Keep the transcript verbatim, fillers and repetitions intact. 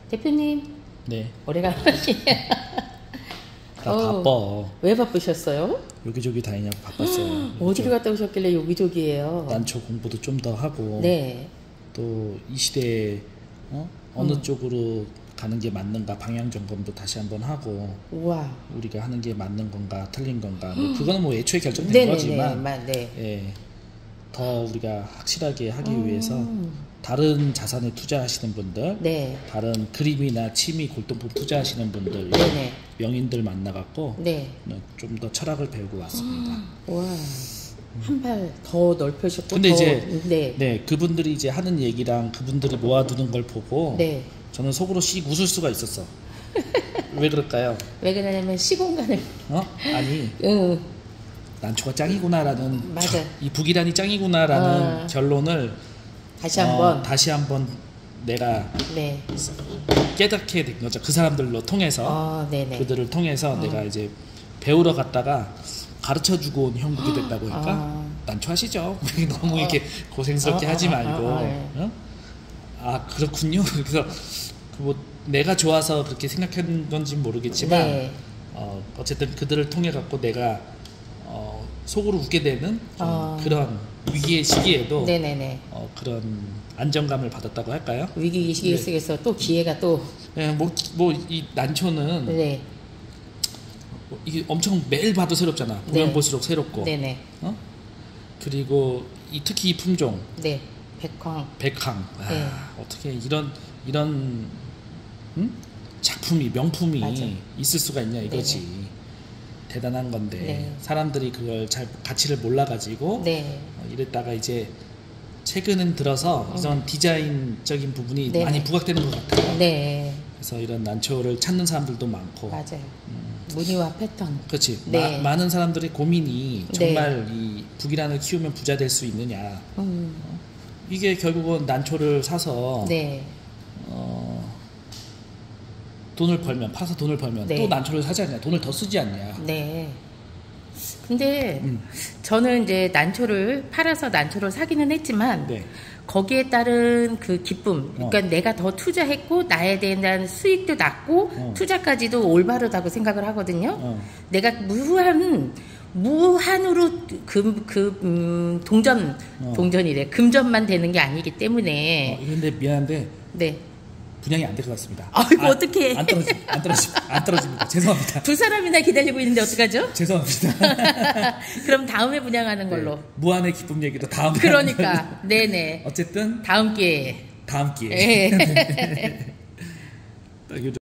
대표님. 네. 오래간만이에요. 나 어, 바빠. 왜 바쁘셨어요? 여기저기 다니냐고 바빴어요. 어디를 갔다 오셨길래 여기저기예요? 난초 공부도 좀 더 하고. 네. 또 이 시대에 어? 어느 음. 쪽으로 가는 게 맞는가 방향 점검도 다시 한번 하고. 우와. 우리가 하는 게 맞는 건가 틀린 건가. 뭐 그거는 뭐 애초에 결정된 네네네. 거지만. 마- 네. 예. 더 우리가 확실하게 하기 음. 위해서 다른 자산에 투자하시는 분들, 네. 다른 그림이나 취미, 골동품 투자하시는 분들, 네네. 명인들 만나갖고 네. 좀 더 철학을 배우고 왔습니다. 우와. 한 발 더 넓혀졌고. 근데 더, 이제 네. 네 그분들이 이제 하는 얘기랑 그분들이 모아두는 걸 보고 네. 저는 속으로 씩 웃을 수가 있었어. 왜 그럴까요? 왜 그러냐면 시공간을. 어? 아니 응. 난초가 짱이구나라는 맞아. 이 북이란이 짱이구나라는 아. 결론을 다시 어, 한번. 다시 한번 내가 네. 깨닫게 된 거죠. 그 사람들로 통해서 어, 네네. 그들을 통해서 내가 이제 배우러 갔다가 가르쳐주고 온 형국이 됐다고 하니까 아. 난초하시죠. 너무 이렇게 고생스럽게 아, 하지 아, 말고 아, 아, 네. 어? 아 그렇군요. 그래서 뭐 내가 좋아서 그렇게 생각한 건지 모르겠지만 네. 어, 어쨌든 그들을 통해 갖고 내가 어, 속으로 웃게 되는 좀 어. 그런 위기의 시기에도 네네네. 어, 그런 안정감을 받았다고 할까요? 위기 시기 속에서 또 기회가 또. 예, 뭐, 뭐, 이 난초는 네. 뭐 이게 엄청 매일 봐도 새롭잖아. 보면 네. 볼수록 새롭고. 네네. 어? 그리고 이 특히 이 품종, 네. 백황. 백항. 아, 네. 어떻게 이런, 이런, 음? 작품이, 명품이 맞아. 있을 수가 있냐 이거지. 네네. 대단한 건데. 네. 사람들이 그걸 잘, 가치를 몰라가지고. 네. 어, 이랬다가 이제 최근은 들어서 이런 디자인적인 부분이 음. 네네. 많이 부각되는 것 같아요. 네. 그래서 이런 난초를 찾는 사람들도 많고. 맞아요. 무늬와 패턴. 그렇지. 네. 마- 많은 사람들의 고민이 네. 정말 이 북이란을 키우면 부자 될 수 있느냐. 음. 이게 결국은 난초를 사서 네. 어, 돈을 벌면 팔아서 돈을 벌면 네. 또 난초를 사지 않냐. 돈을 더 쓰지 않냐. 네. 근데 음. 저는 이제 난초를 팔아서 난초를 사기는 했지만 네. 거기에 따른 그 기쁨, 그러니까 어. 내가 더 투자했고 나에 대한 수익도 났고 어. 투자까지도 올바르다고 생각을 하거든요. 어. 내가 무한 무한으로 금, 그, 음, 동전, 어. 동전이래. 금전만 되는 게 아니기 때문에. 어, 근데 미안한데 네. 분양이 안 될 것 같습니다. 아이고, 안- 어떡해. 안 떨어지, 안 떨어지, 안 떨어집니다. 죄송합니다. 두 사람이나 기다리고 있는데 어떡하죠? 죄송합니다. 그럼 다음에 분양하는 걸로. 네. 무한의 기쁨 얘기도 다음에. 그러니까. 네네. 어쨌든 다음 기회에. 다음 기회에. 예. 딱 요즘